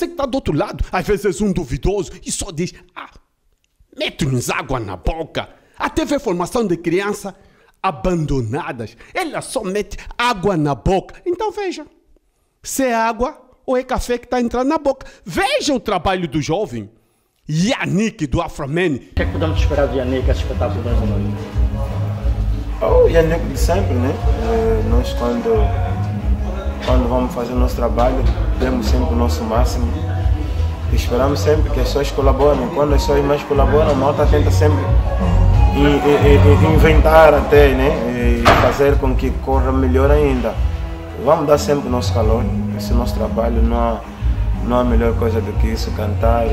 Você que está do outro lado, às vezes um duvidoso e só diz, mete-nos água na boca. Até vê formação de crianças abandonadas. Ela só mete água na boca. Então veja, se é água ou é café que está entrando na boca. Veja o trabalho do jovem Yannick do Afroman. O que é que podemos esperar de Yannick, esse espetáculo dessa noite? O Yannick de sempre, né? Nós quando vamos fazer o nosso trabalho, demos sempre o nosso máximo. Esperamos sempre que as pessoas colaborem. Quando as pessoas mais colaboram, a malta tenta sempre inventar até, né? E fazer com que corra melhor ainda. Vamos dar sempre o nosso calor. Esse é o nosso trabalho. Não há melhor coisa do que isso. Cantar.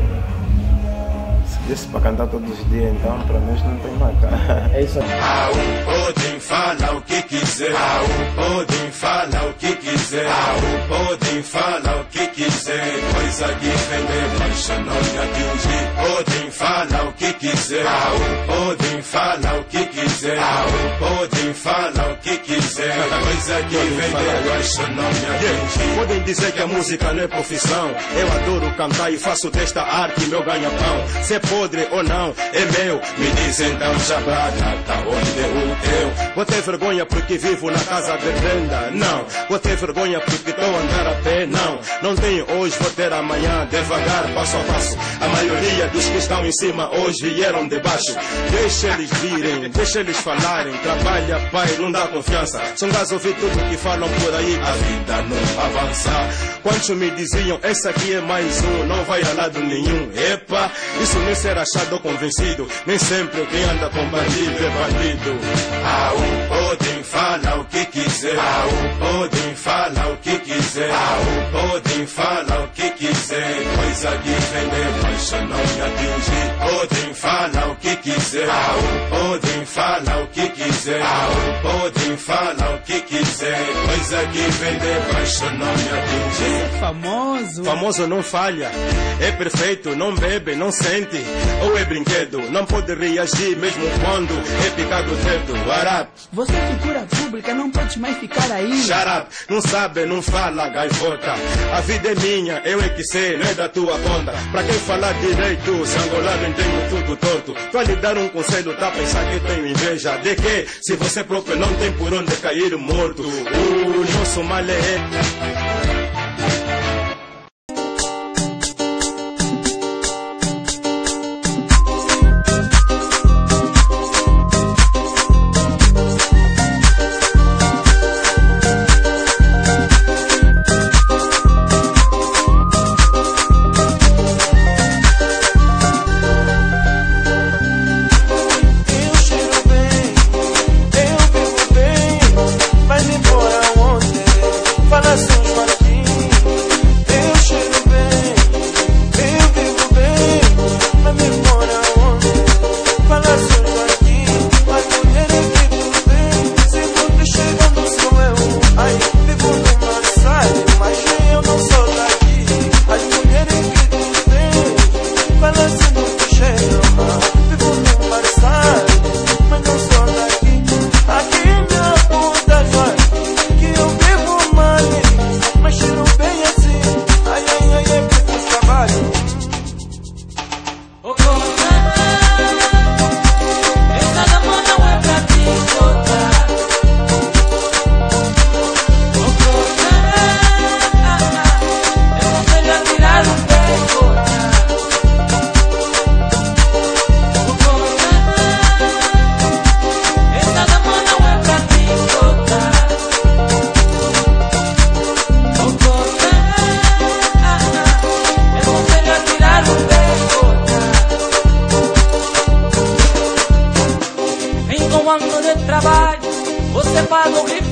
Se desse para cantar todos os dias, então para nós não tem marca. É isso aí. Podem falar o que quiser. Podem falar o que quiser. Podem falar o que quiser. Coisa diferente, mas não me atingir. Podem falar o que quiser. Podem falar o que quiser. Podem falar o que quiser. Coisa diferente, mas não me atingir. Podem dizer que a música não é profissão. Eu adoro cantar e faço desta arte meu ganha-pão. Se é podre ou não, é meu. Me dizem então, Jabrada, tá onde é o teu? Vou ter vergonha porque vivo na casa de renda? Não. Vou ter vergonha porque estou a andar a pé? Não. Não tenho hoje, vou ter amanhã, devagar, passo a passo. A maioria dos que estão em cima hoje vieram de baixo. Deixa eles virem, deixa eles falarem. Trabalha, pai, não dá confiança. São gás ouvir tudo que falam por aí, a vida não avança. Quantos me diziam, esse aqui é mais um, não vai a lado nenhum. Epa, isso nem ser achado ou convencido. Nem sempre quem anda com bandido é bandido. Podem falar o que quiser. Podem falar o que quiser. Podem falar o que quiser. Coisa que vender, mas não me atingir. Podem falar o que quiser. Podem falar o que quiser. Podem falar o que quiser. Coisa que vender, mas não me atingir. Famoso. Famoso não falha. É perfeito, não bebe, não sente. Ou é brinquedo, não pode reagir mesmo quando é picado o dedo. Arap. Você é figura pública, não pode mais ficar aí. Shut up, não sabe, não fala, gaivota. A vida é minha, eu é que sei, não é da tua conta. Pra quem falar direito, se angolano entendo tudo torto. Pra lhe dar um conselho, tá a pensar que eu tenho inveja de que? Se você próprio não tem por onde cair morto. O nosso mal é... Ano de trabalho, você paga o